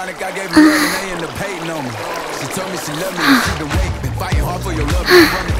ironic, I gave her love and they ended up hating on me. She told me she loved me, she been waiting, been fighting hard for your love.